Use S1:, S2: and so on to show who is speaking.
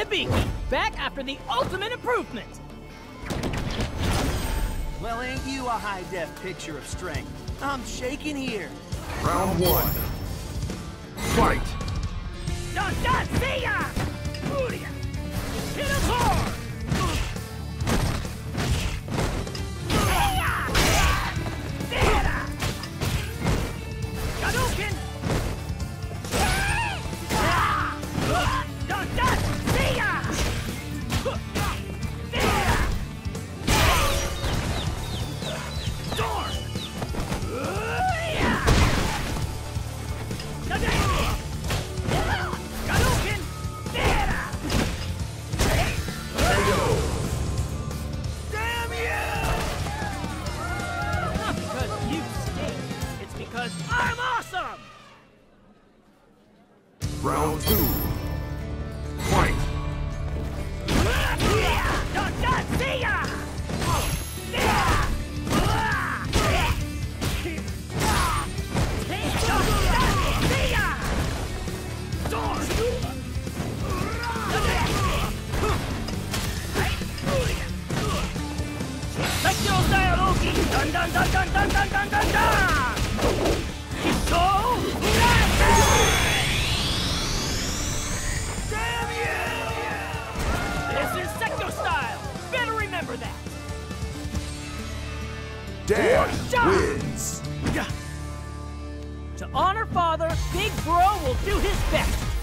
S1: Hibiki, back after the ultimate improvement!
S2: Well, ain't you a high-def picture of strength? I'm shaking here.
S3: Round one. Fight!
S1: Dun dun, see ya! Furia! Hit him hard! See ya! Dera! Hadouken! Dun dun, see ya! Dera! Storm! Because I'm awesome!
S3: Round two. Fight!
S1: Dun dun, see ya! Dun dun dun dun dun dun dun dun dun! Damn you! This is Sector style! Better remember that!
S3: Dan wins!
S1: To honor Father, Big Bro will do his best!